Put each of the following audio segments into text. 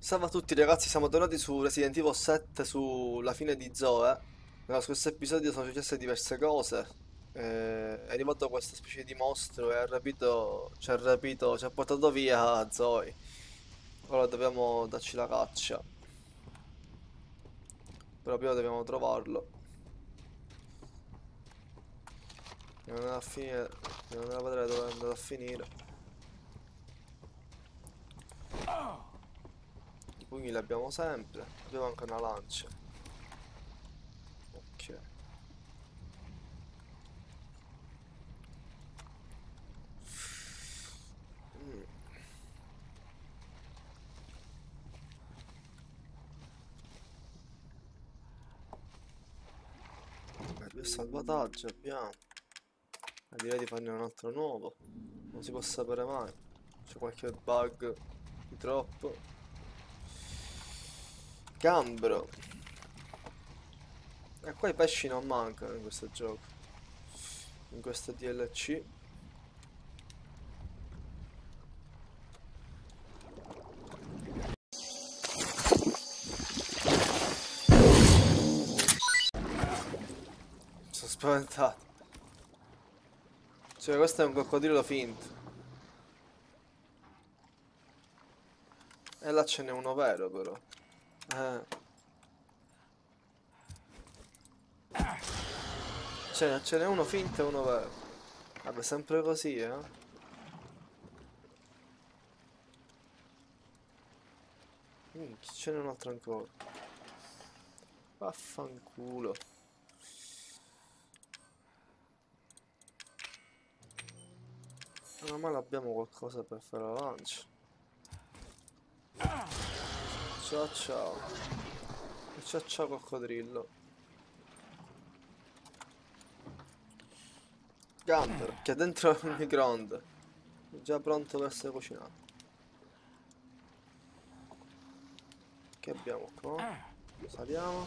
Salve a tutti ragazzi, siamo tornati su Resident Evil 7 sulla fine di Zoe. Nello scorso episodio sono successe diverse cose. È arrivato questa specie di mostro e ci ha portato via Zoe. Ora dobbiamo darci la caccia. Però prima dobbiamo trovarlo. Non è a finire. Non è a vedere dove è andato a finire. I pugni li abbiamo sempre. Abbiamo anche una lancia. Ok. Mm. Due salvataggi abbiamo. Direi di farne un altro nuovo. Non si può sapere mai. C'è qualche bug di troppo. Gambro. E qua i pesci non mancano in questo gioco. In questo DLC. Sono spaventato. Cioè, questo è un coccodrillo finto. E là ce n'è uno vero però. Ce n'è uno finto e uno vero. Vabbè, sempre così, eh. Ce n'è un altro ancora. Vaffanculo. Meno male abbiamo qualcosa per fare la lancia. Ciao ciao. Ciao ciao coccodrillo. Gambero, che è dentro il microonde. È già pronto per essere cucinato. Che abbiamo qua? Saliamo.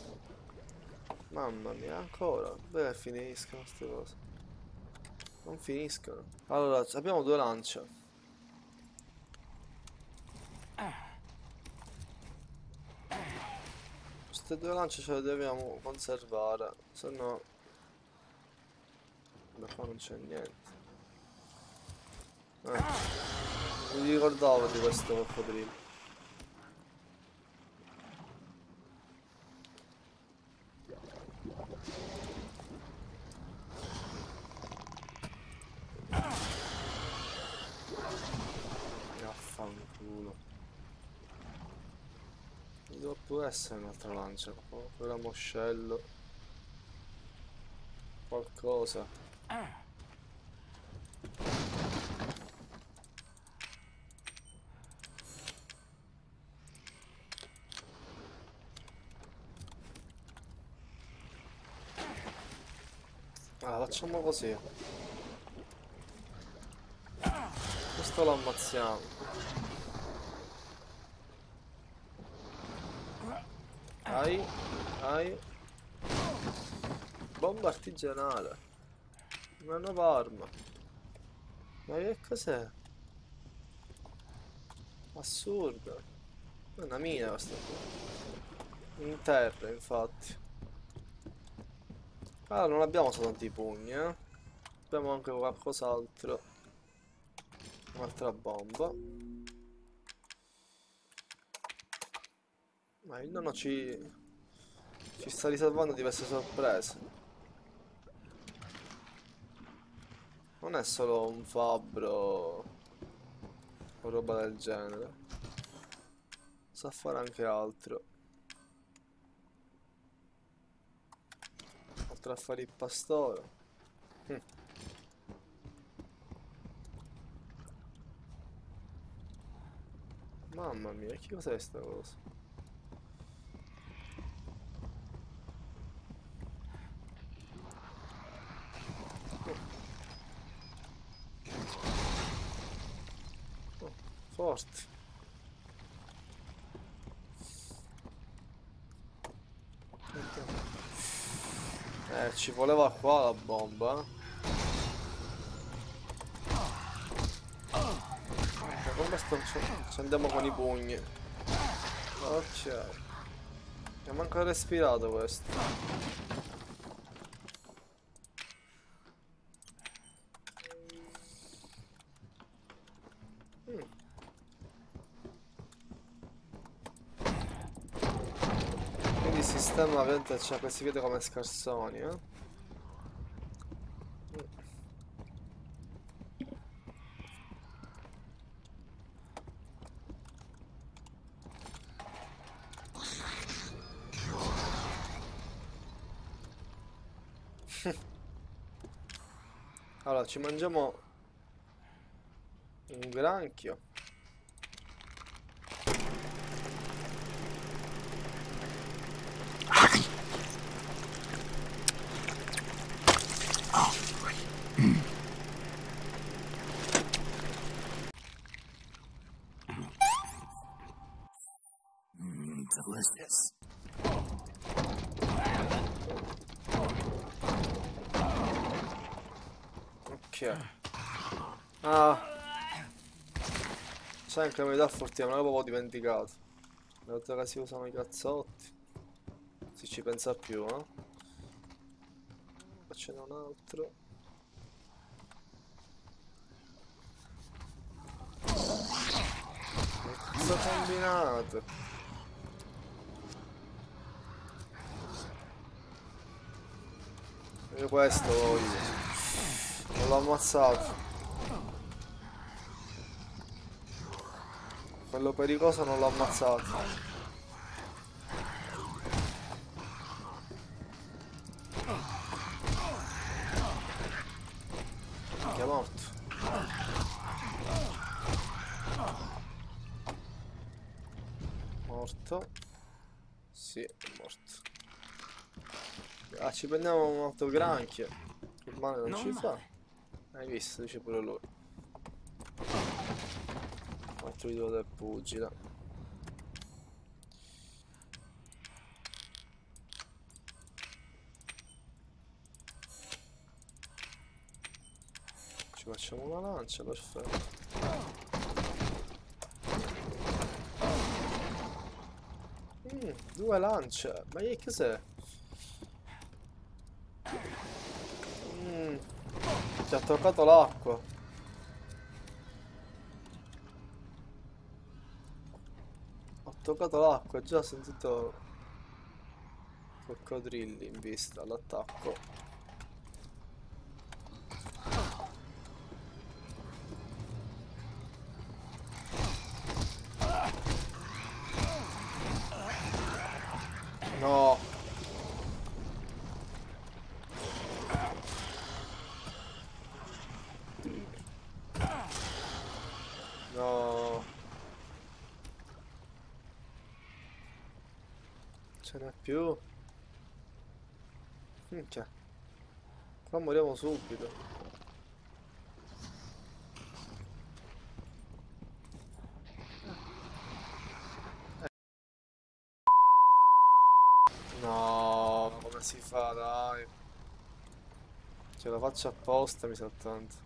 Mamma mia, ancora. Beh, finiscono queste cose. Non finiscono. Allora, abbiamo due lance. Queste due lance ce le dobbiamo conservare, se no da qua non c'è niente. Non mi ricordavo di questo coccodrillo. Vaffanculo. Dove può essere un'altra lancia? Quella moscello. Qualcosa. Ah, facciamo così. Questo lo ammazziamo. Ai. Bomba artigianale. Una nuova arma. Ma che cos'è? Assurdo. È una mina questa qua. In terra, infatti. Allora, non abbiamo soltanto i pugni, eh. Abbiamo anche qualcos'altro. Un'altra bomba. Ma il nonno ci sta riservando diverse sorprese. Non è solo un fabbro o roba del genere. Sa fare anche altro. Oltre a fare il pastore. Mamma mia, che cos'è sta cosa? Oh, forte. Ci voleva qua la bomba. Con questo ci andiamo con i pugni. Ok. Mi ha manco respirato questo. Mm. Quindi il sistema ovviamente c'ha questi piedi come scarsoni, eh? Allora, ci mangiamo un granchio. Delicious. Ok. Ah, sai anche la metà fortuna, me l'avevo dimenticato. Le volte che si usano i cazzotti. Si ci pensa più, eh? Qua ce n'è un altro. Cosa combinato? Io questo voglio. Non l'ho ammazzato. Quello pericoloso non l'ho ammazzato. Che è morto. Morto. Sì, è morto. Ah, ci prendiamo un altro granchio. Che male non ci Non fa. male. Hai visto? Dice pure lui. Altro video del pugile. Ci facciamo una lancia, perfetto. Due lance. Ma che cos'è? Ti ha toccato l'acqua. Ho toccato l'acqua, già ho sentito coccodrilli in vista all'attacco. No. No. Ce n'è più. Minchia. Qua moriamo subito. No, ma come si fa, dai? Ce la faccio apposta, mi sa tanto.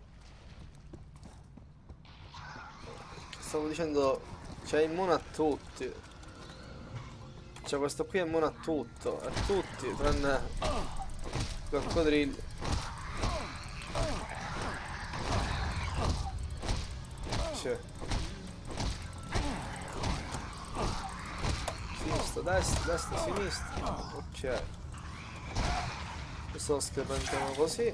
Stavo dicendo, c'è immune a tutti. Cioè questo qui è immune a tutto, a tutti, tranne i coccodrilli. Cioè, sinistra, destra, destra, sinistra. Ok. Questo lo scriventiamo così.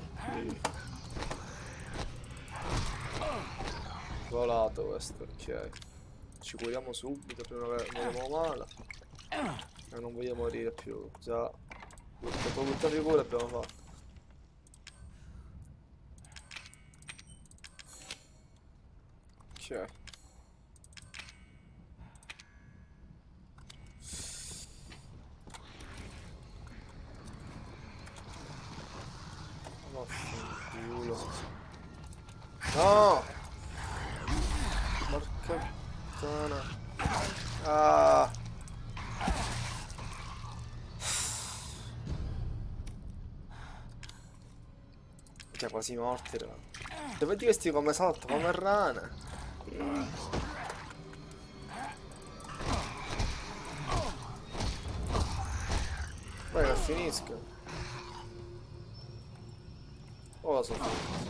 Volato questo, ok. Ci curiamo subito prima che moriamo male. E non voglio morire più. Già, brutta figura abbiamo fatto. Ok. Vaffanculo. No! Porca puttana. Ah! Cioè, quasi morti, raga. Dove vedi questi come salto, come rane? finisca. Oh, sono finito.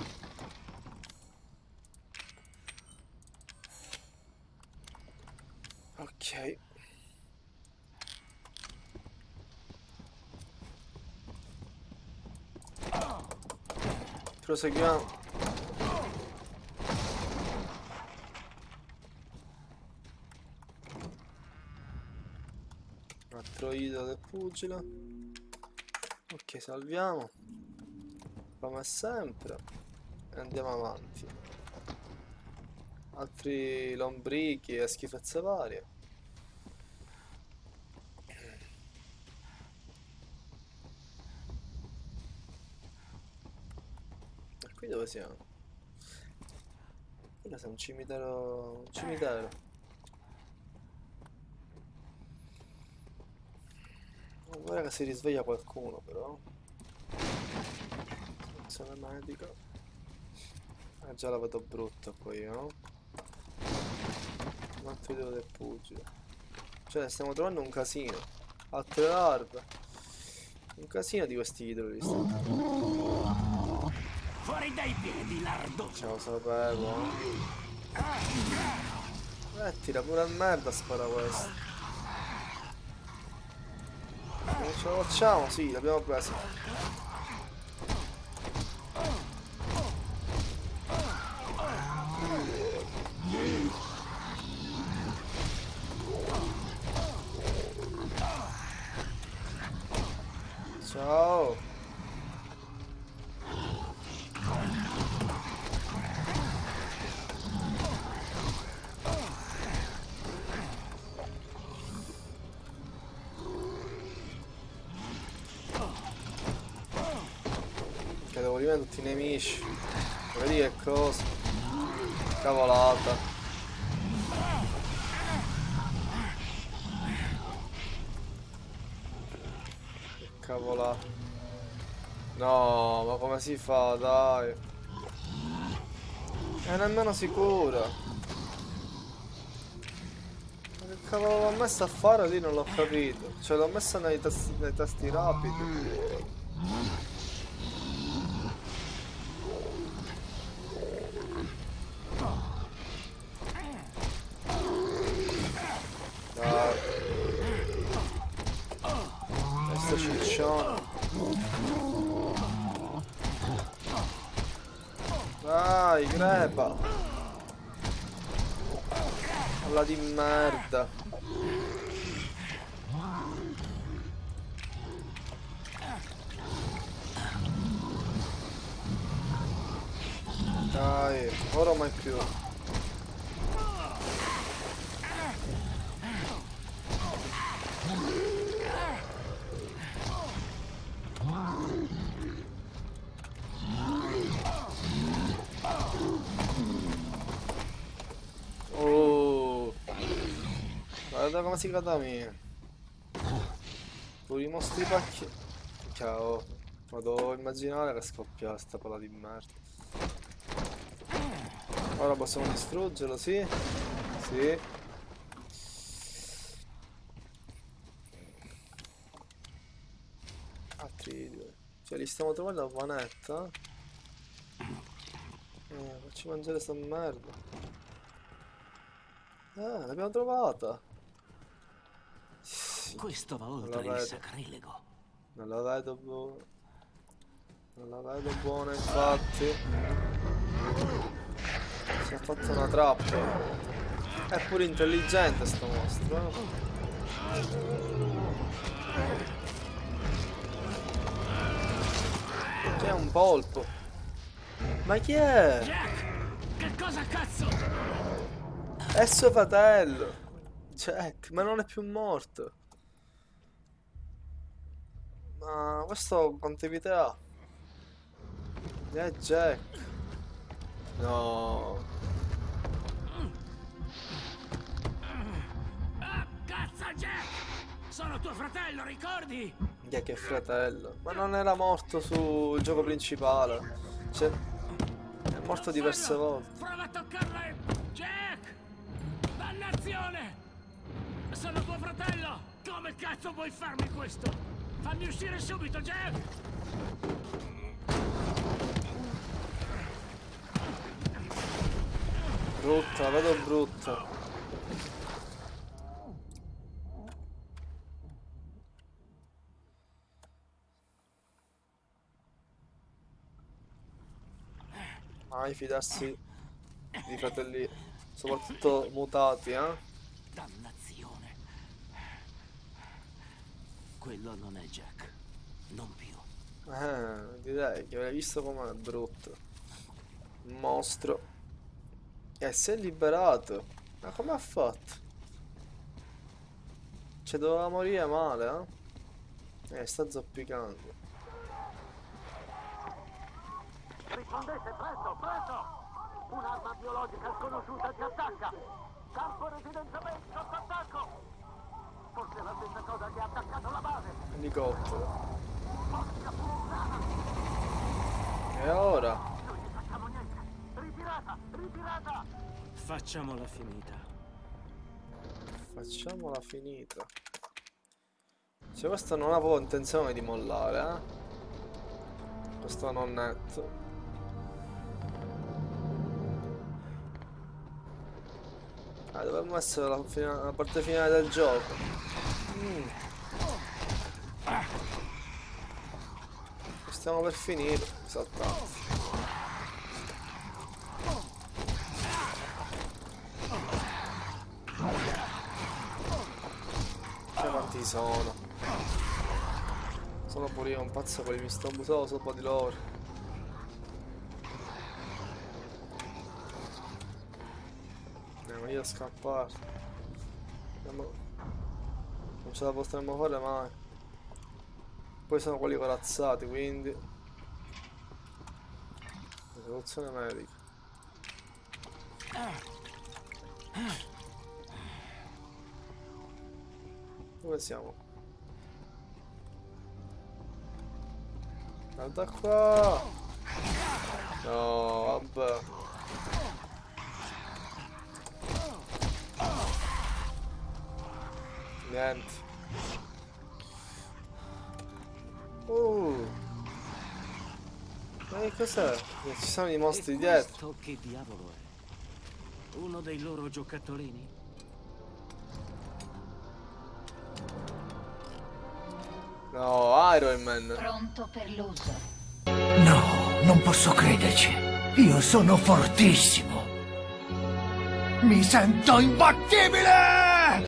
Ok. Proseguiamo. Un altro idolo del pugile. Ok, salviamo. Come sempre. E andiamo avanti. Altri lombrichi e schifezze varie. E qui dove siamo? Qui è un cimitero. Un cimitero. Guarda che si risveglia qualcuno però. Attenzione medica. Già la vedo brutta qui, no? Un altro video del pugile. Cioè stiamo trovando un casino. Altre larve. Un casino di questi idoli. Fuori dai piedi, lardo! Ce lo sapevo. Tira pure a merda spara questo. Non ce la facciamo? Sì, l'abbiamo presa. Ciao. Che devo eliminare tutti i nemici. Vedi che cosa? Cavolata. Cavolata. No, ma come si fa, dai? È nemmeno sicura. Ma che cavolo l'ho messa a fare lì non l'ho capito. Cioè l'ho messa nei tasti rapidi. Dai. Questo ciccione. Dai, crepa. Palla di merda. Dai, ora mai più. Oh, guarda come si cade mia. Tu dimostri i pacchi. Ciao. Ma devo immaginare che scoppia sta palla di merda. Ora possiamo distruggerlo, sì? Sì. Altri due. Cioè li stiamo trovando a vanetta. Facci mangiare sta merda. L'abbiamo trovata. Questo va Non la oltre il vedo. sacrilego. Non la vedo buona. Non la vedo buona, infatti. Si è fatto una trappola. È pure intelligente sto mostro. C'è un polpo. Ma chi è? Jack! Che cosa cazzo? È suo fratello. Jack, ma non è più morto. Ma questo quante vite ha? È Jack. No. Ah, cazzo, Jack! Sono tuo fratello, ricordi? Che fratello. Ma non era morto sul gioco principale. Cioè, è morto diverse volte. Prova a toccarla e... Jack! Dannazione! Sono tuo fratello! Come cazzo vuoi farmi questo? Fammi uscire subito, Jack! Brutta, la vedo brutta. Mai fidarsi di fratelli, soprattutto mutati, eh? Dannazione. Quello non è Jack. Non più. Direi che avrei visto com'è brutto. Un mostro. E si è liberato. Ma come ha fatto? Cioè doveva morire male, eh? Sta zoppicando. Rispondete, presto, presto! Un'arma biologica sconosciuta ci attacca! Campo residenziamento sotto attacco! Forse è la stessa cosa che ha attaccato la base! Elicottero. Porca puttana! E ora? Non ci facciamo niente! Ritirata! Ritirata! Facciamola finita. Facciamola finita. Cioè questo non ha proprio intenzione di mollare, Questo nonnetto. Dovremmo essere la parte finale del gioco. Stiamo per finire, esattamente. Cioè quanti sono? Sono pure io un pazzo, quelli mi sto abusando sopra di loro. Io a scappare. Non ce la potremmo fare mai. Poi sono quelli corazzati, quindi soluzione medica. Dove siamo? Guarda qua. No, vabbè. Niente. Ma che cos'è? Ci sono i mostri E dietro. questo che diavolo è? Uno dei loro giocattolini? No, Iron Man. Pronto per l'uso. No, non posso crederci. Io sono fortissimo. Mi sento imbattibile!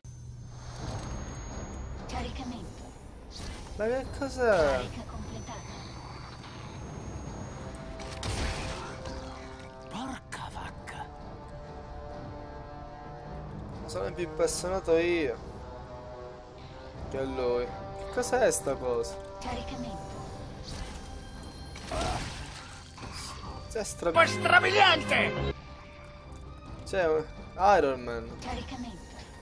Caricamento. Ma che cos'è? Carica completata. Porca vacca! Sono più impressionato io che lui. Che cos'è sta cosa? Caricamento. C'è Strabiliante! C'è Iron Man. Caricamento.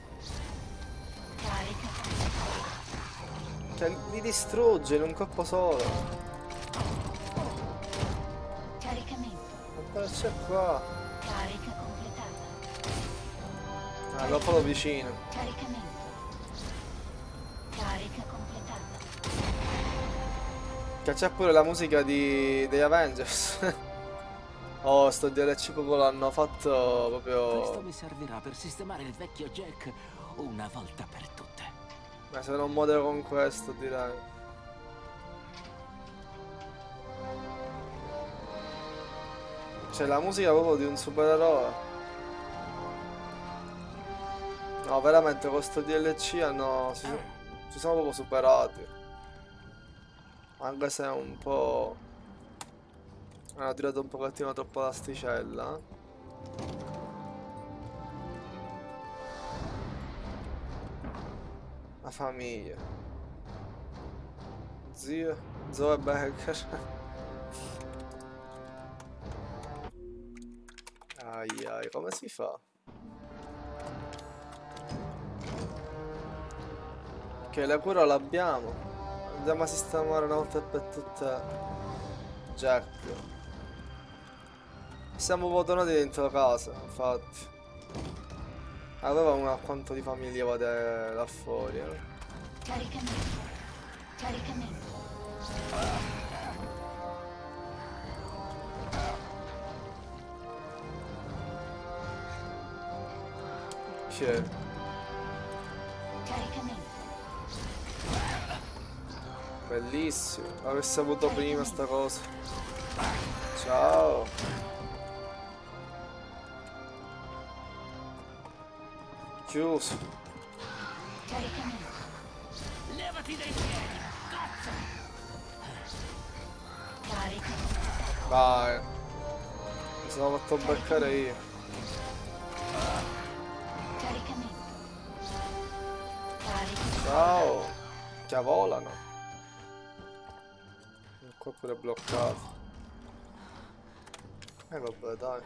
Carica. Cioè li distrugge in un colpo solo. Caricamento. Ma cosa c'è qua? Carica completata. Ah, l'ho proprio vicino. Caricamento. Carica completata. Che c'è pure la musica degli Avengers. Oh, sto DLC proprio l'hanno fatto Questo proprio. mi servirà per sistemare il vecchio Jack una volta per tutte. Ma se non muore con questo, direi. C'è la musica proprio di un supereroe. No, veramente con sto DLC si sono proprio superati. Anche se è un po'. Hanno tirato un pochettino troppo l'asticella. La famiglia. Zio. Zoe Becker. Ai ai, come si fa? Che la cura l'abbiamo. Andiamo a sistemare una volta per tutte Jack. Siamo votonati dentro casa, infatti. Aveva un quanto di famiglia là fuori, Caricamento. Caricamento. C'è. Caricamento. Bellissimo. Avessi avuto prima sta cosa. Ciao. Chiuso. Caricamento. Levati dai piedi! Cazzo! Carica. Vai. Mi sono fatto beccare io. Caricamento. Carica. Ciao. Chiavolano. Il colpo è bloccato. Vabbè, dai.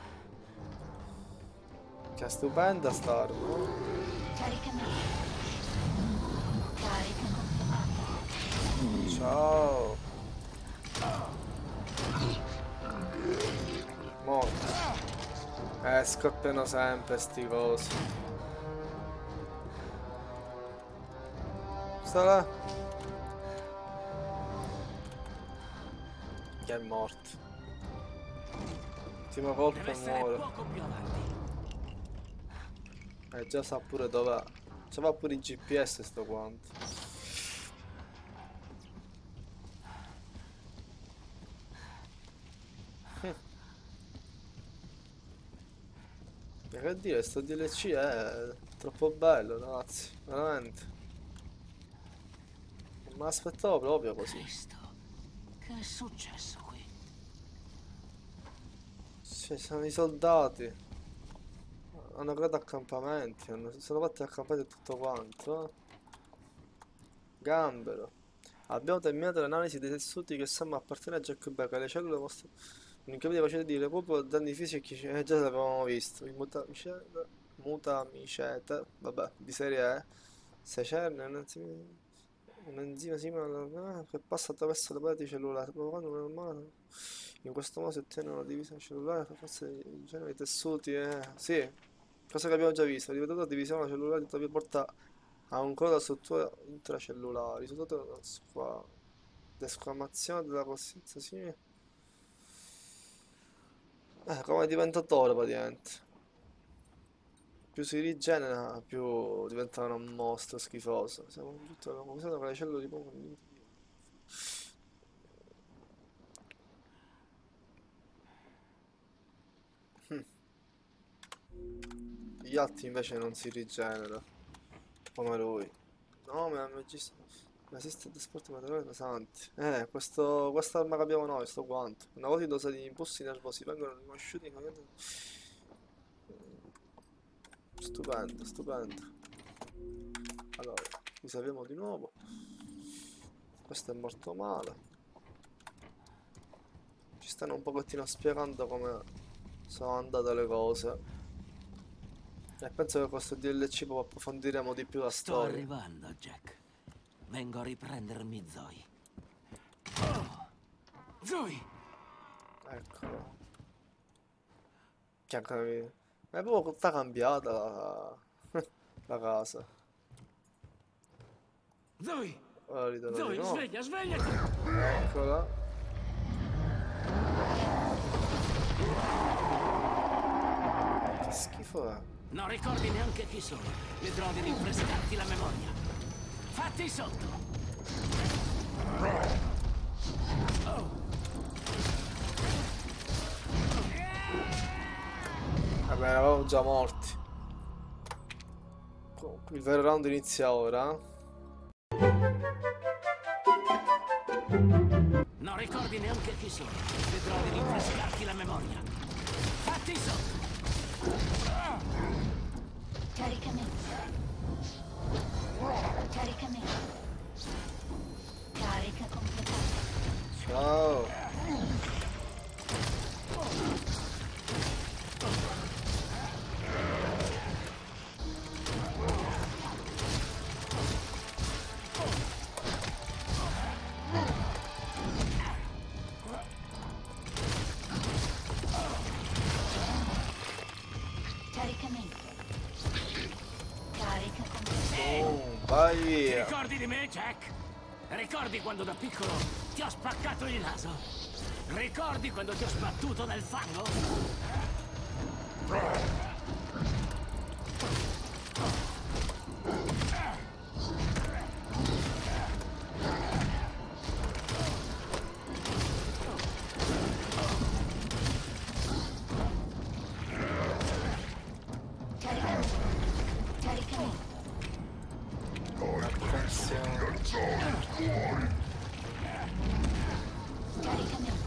Che stupenda sta arma. Caricamento. Carica completata. Ciao. Morto. Scoppiano sempre sti cosi. Sta là. Che è morto. Ultimo colpo Deve e essere muore. poco più avanti. Già sa pure dov'è. C'aveva pure il GPS sto quanto. E che dire, sto DLC è troppo bello, ragazzi. Veramente. Non me l'aspettavo proprio così. Cristo, che è successo qui? Ci sono i soldati. Hanno creato accampamenti. Sono fatti accampamenti e tutto quanto. Gambero. Abbiamo terminato l'analisi dei tessuti che sembra appartenere a Jack Becker. Le cellule mostrano un'incredibile capacità di recupero danni fisici. Già l'avevamo visto. Il mutamicete, vabbè, di serie E. Secerne, un enzima simile che passa attraverso le pareti cellulari, provocando un normale. In questo modo si ottiene una divisione cellulare per forza di genere di tessuti. Sì, cosa che abbiamo già visto. La ripetuta divisione cellulare tuttavia porta a ancora struttura intracellulare. Risultato della desquamazione della coscienza simile. Come diventatore praticamente. Più si rigenera, più diventa un mostro schifoso. Siamo tutti confusione con le cellule di poco. Gli altri invece non si rigenera. Come lui. No, ma resiste a trasporti materiali pesanti. Questa arma che abbiamo noi, sto guanto. Una volta dosati di impulsi nervosi vengono riconosciuti in maniera... Stupendo, stupendo. Allora, risalviamo di nuovo. Questo è morto male. Ci stanno un pochettino spiegando come sono andate le cose. E penso che con questo DLC poi approfondiremo di più la Sto storia. arrivando, Jack. Vengo a riprendermi Zoe. Oh. Zoe! Eccolo. È proprio tutta cambiata la casa. Zoe! Ora ritorno di Zoe, nuovo. sveglia, svegliati! Eccola. Che schifo è. Non ricordi neanche chi sono. Vedrò di rinfrescarti la memoria. Fatti sotto! Oh. Vabbè, eravamo già morti. Il vero round inizia ora. Non ricordi neanche chi sono. Vedrò di rinfrescarti la memoria. Fatti sotto! Caricamento. Caricamento. Carica completata. Ciao. Caricamento. Carica completata. Vai Ti via. ricordi di me, Jack? Ricordi quando da piccolo ti ho spaccato il naso? Ricordi quando ti ho sbattuto nel fango? Caricamento.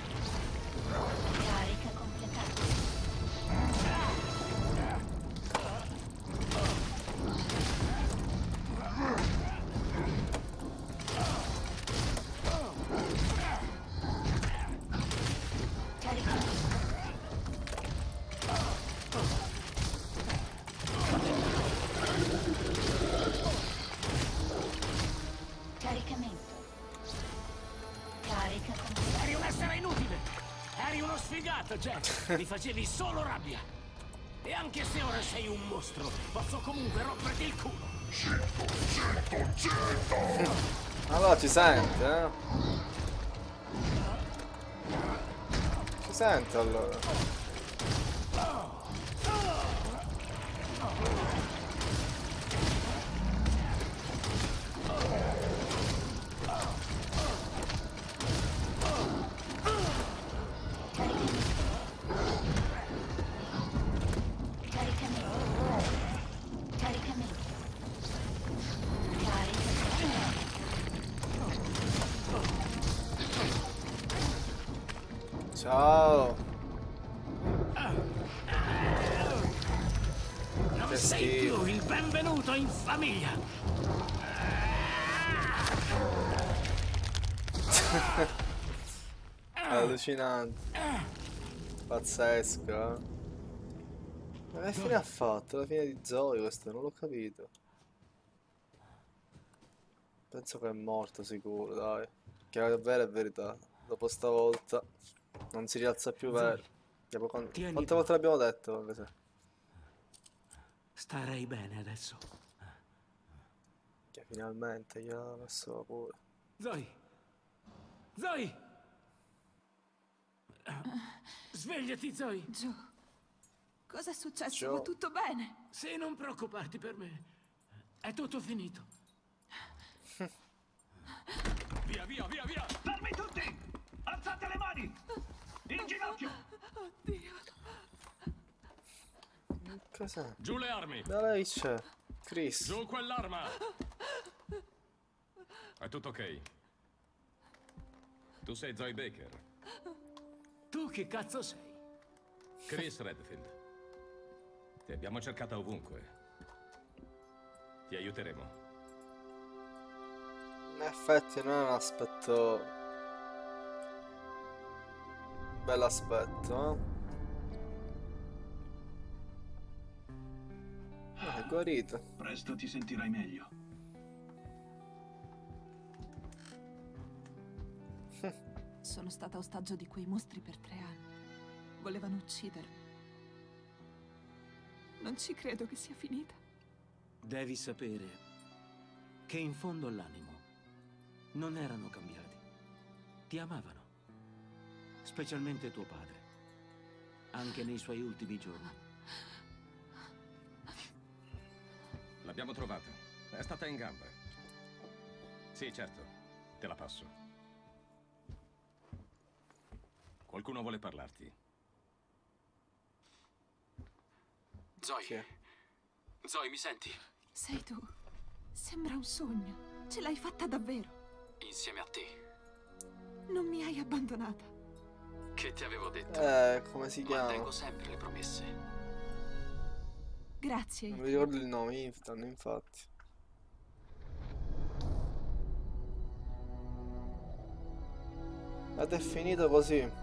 Carica completata. Caricamento. Caricamento. Carica completata. Eri un essere inutile! Eri uno sfigato, Jack! Mi facevi solo rabbia! E anche se ora sei un mostro, posso comunque romperti il culo! Allora ci sente, eh? Ci sente allora. Caricamento. Ciao. Non Che sei schifo. più il benvenuto in famiglia! Allucinante. Pazzesco, eh? Ma che fine ha fatto? La fine di Zoe questo, non l'ho capito. Penso che è morto sicuro, dai. Che è vera è verità. Dopo stavolta non si rialza più vero. Tieni- Quante volte l'abbiamo detto? Anche se. Starei bene adesso. Che finalmente gliel'ha messo pure. Zoe! Zoe! Svegliati, Zoe! Gio, cosa è successo? Gio. Va tutto bene? Sì, non preoccuparti per me. È tutto finito. Via, via, via, via! Fermi tutti! Alzate le mani! In ginocchio! Oddio. Cos'è? Giù le armi! Da lei c'è. Chris. Giù quell'arma! È tutto ok. Tu sei Zoe Baker. Tu chi cazzo sei? Chris Redfield. Ti abbiamo cercata ovunque. Ti aiuteremo. In effetti non è un aspetto. Bell'aspetto, eh? È guarito. Presto ti sentirai meglio. Sono stata ostaggio di quei mostri per 3 anni. Volevano uccidermi. Non ci credo che sia finita. Devi sapere che in fondo all'animo non erano cambiati. Ti amavano. Specialmente tuo padre. Anche nei suoi ultimi giorni. L'abbiamo trovata. È stata in gamba. Sì, certo. Te la passo. Qualcuno vuole parlarti. Chi è? Zoe. Zoe, mi senti? Sei tu. Sembra un sogno. Ce l'hai fatta davvero. Insieme a te. Non mi hai abbandonata. Che ti avevo detto? Come si chiama? Mantengo sempre le promesse. Grazie. Non mi ricordo il nome, infatti. Ed è finito così.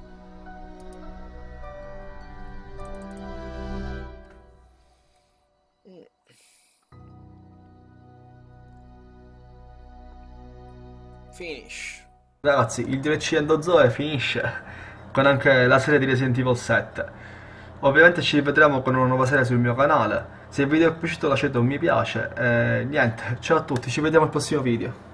Finish. Ragazzi, il DLC End of Zoe finisce con anche la serie di Resident Evil 7. Ovviamente ci rivedremo con una nuova serie sul mio canale. Se il video è piaciuto lasciate un mi piace e niente, ciao a tutti, ci vediamo al prossimo video.